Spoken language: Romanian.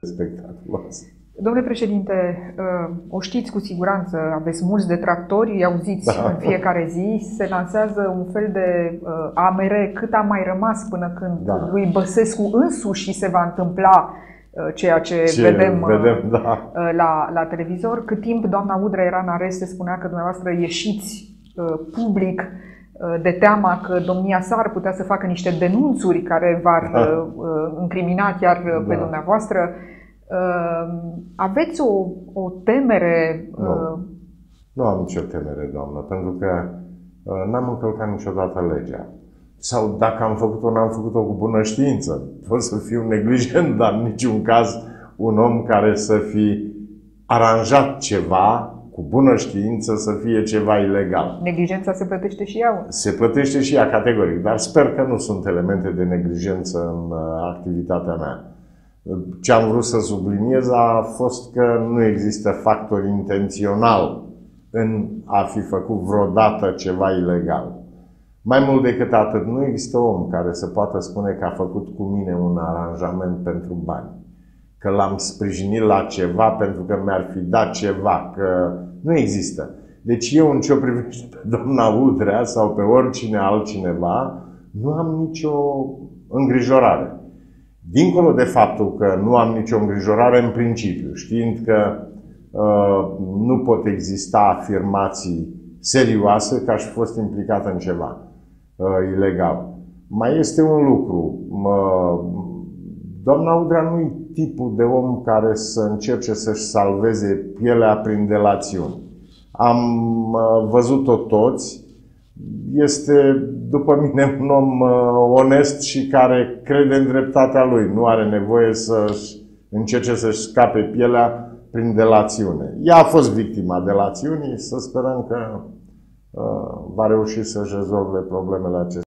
spectaculoasă. Domnule președinte, o știți cu siguranță, aveți mulți detractori, îi auziți în fiecare zi, se lansează un fel de AMR cât a mai rămas până când lui Băsescu însuși se va întâmpla ceea ce vedem la televizor. Cât timp doamna Udrea era în arest, se spunea că dumneavoastră ieșiți public de teama că domnia sa ar putea să facă niște denunțuri care v-ar incrimina chiar pe dumneavoastră. Aveți o temere? Nu am nicio temere, doamnă, pentru că n-am încălcat niciodată legea. Sau dacă am făcut-o, n-am făcut-o cu bună știință. Pot să fiu neglijent, dar în niciun caz un om care să fi aranjat ceva cu bună știință să fie ceva ilegal. Neglijența se plătește și ea? Se plătește și ea, categoric, dar sper că nu sunt elemente de neglijență în activitatea mea. Ce am vrut să subliniez a fost că nu există factor intențional în a fi făcut vreodată ceva ilegal. Mai mult decât atât, nu există om care să poată spune că a făcut cu mine un aranjament pentru bani. Că l-am sprijinit la ceva pentru că mi-ar fi dat ceva, că nu există. Deci eu, în ce-o privește pe doamna Udrea sau pe oricine altcineva, nu am nicio îngrijorare. Dincolo de faptul că nu am nicio îngrijorare în principiu, știind că nu pot exista afirmații serioase că aș fi fost implicat în ceva ilegal. Mai este un lucru. Doamna Udrea nu e tipul de om care să încerce să-și salveze pielea prin delațiuni. Am văzut-o toți. Este, după mine, un om onest și care crede în dreptatea lui. Nu are nevoie să încerce să-și scape pielea prin delațiune. Ea a fost victima delațiunii, să sperăm că va reuși să-și rezolve problemele acestea.